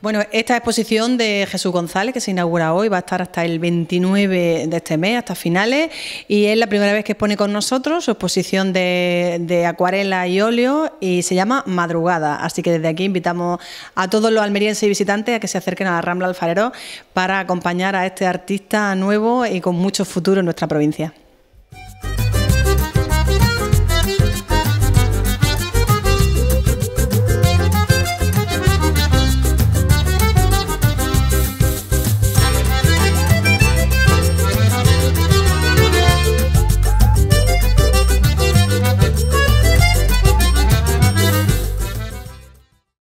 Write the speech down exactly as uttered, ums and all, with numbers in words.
Bueno, esta exposición de Jesús González, que se inaugura hoy, va a estar hasta el veintinueve de este mes, hasta finales, y es la primera vez que expone con nosotros su exposición de, de acuarela y óleo, y se llama Madrugada. Así que desde aquí invitamos a todos los almerienses y visitantes a que se acerquen a la Rambla Alfarero para acompañar a este artista nuevo y con mucho futuro en nuestra provincia.